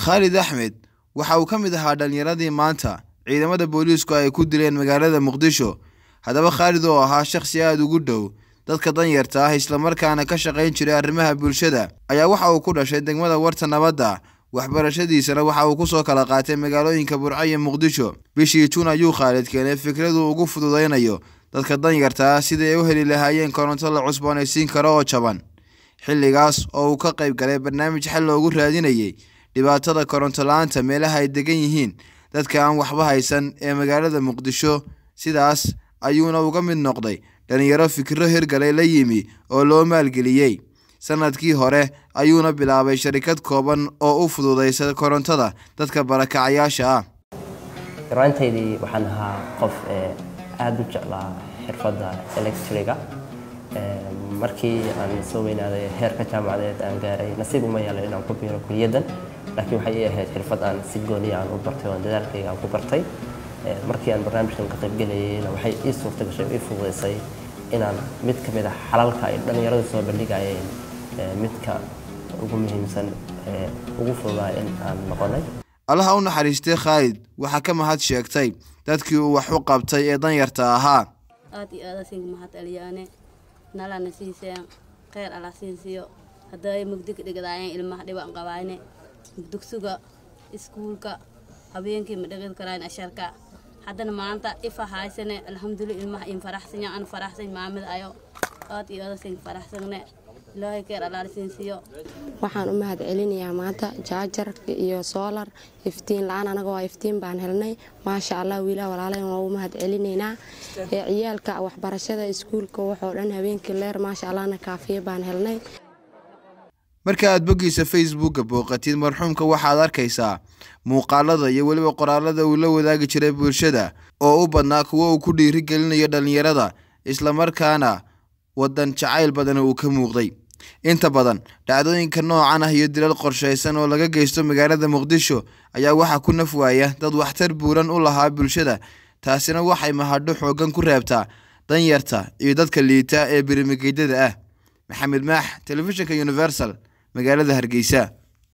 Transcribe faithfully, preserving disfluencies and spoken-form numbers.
Khalid Axmed waxa uu ka mid ahaa dhalinyaradii maanta ciidamada booliisku ay ku dileen magaalada Muqdisho. Hadaba Khalid oo ahaa shakhsi aad ugu dhow dadka danyarta ah isla markaana ka shaqayn jiray arrimaha bulshada ayaa waxa uu ku dhashay degmada Warta Nabadda. waxbarashadiisana waxa uu ku soo kala qaatay magaalooyinka Burco iyo Muqdisho. Bishii Juun ayuu Khalid keenay fikradu ugu fududeynayo dadka danyarta ah sidii ay u heli lahaayeen koronto la cusboonaysiin karo oo jaban. xilligaas oo uu ka qayb galay barnaamij xal loogu raadinayay dhibaatada koronto la'aanta meelaha ay degan yihiin dadka aan waxba haysan ee magaalada Muqdisho. Sidaas ayuuna uga mid noqday dhalinyaro fikiro hirgalay la yimi oo loo maalgeliyay. sanadkii hore ayuuna bilaabay sharikad kooban oo u fududeysa korontada dadka barakacayaasha ah. Rantaydii waxaan ahaa qof aad u jeclaa xirfadda electriga. markii aan soo weynaaday heerka jaamacadeed aan gaaray nasiib uma yeelay inaan ku biiro kuliyadan, laakiin waxay ahayd xirfad aan si gooni ah u bartay oo dadaalkayga aan ku bartay. markii aan barnaamijkan ka qayb galayayna waxay ii suurta gashay ii fududeysay inaan mid ka mid ah xalalka ay dhalinyaradu soo bandhigayeen midka ugu muhiimsan ugu fududaa in aan noqonay. Allaha u naxariistay Khalid waxa ka mahad sheegtay dadkii uu wax u qabtay ee danyarta ahaa. aad iyo aad siin mahad aliyaane nalana siiseen qeyr ala siinsiyo haday mugdi ka dhigadaayeen ilmaha dhibaan qabaayne dugsiga iskuulka habeenkii ma dhigin karaan asharka haddana maanta ifa haysane alxamdulillah ilmaha in faraxsan aan faraxsan maamad ayo aad iyo aad siin faraxsanne ilaahay qeyr ala siinsiyo. waxaan u mahad celinayaa maanta jaajar iyo solar iftiin la'aan anaga waa iftiin baan helnay maasha Allah wiilaa walaaleen waa u mahad celinaynaa ee ciyaalka waxbarashada iskuulka waxoo dhan habeenkii leer maasha Allah na kaafiye baan helnay. marka aad bogiisa Facebook booqatid marxuumka waxaad arkaysaa muuqaalada iyo waliba qoraalada uu la wadaagi jiray bulshada oo u badnaa kuwa uu ku dhiiri gelinayo dhalinyarada isla markaana wadan jacayl badan uu ka muuqday. inta badan dhacdooyinka noocan ah iyo dilal qorsheysan oo laga geysto magaalada Muqdisho ayaa waxa ku naf waaya dad waxtar buuran u lahaa bulshada. taasina waxay mahadho xoogan ku reebtaa danyarta iyo dadka liita ee birimigeedada ah. Maxamed Maax, Telefishinka Universal, magaalada Hargeysa.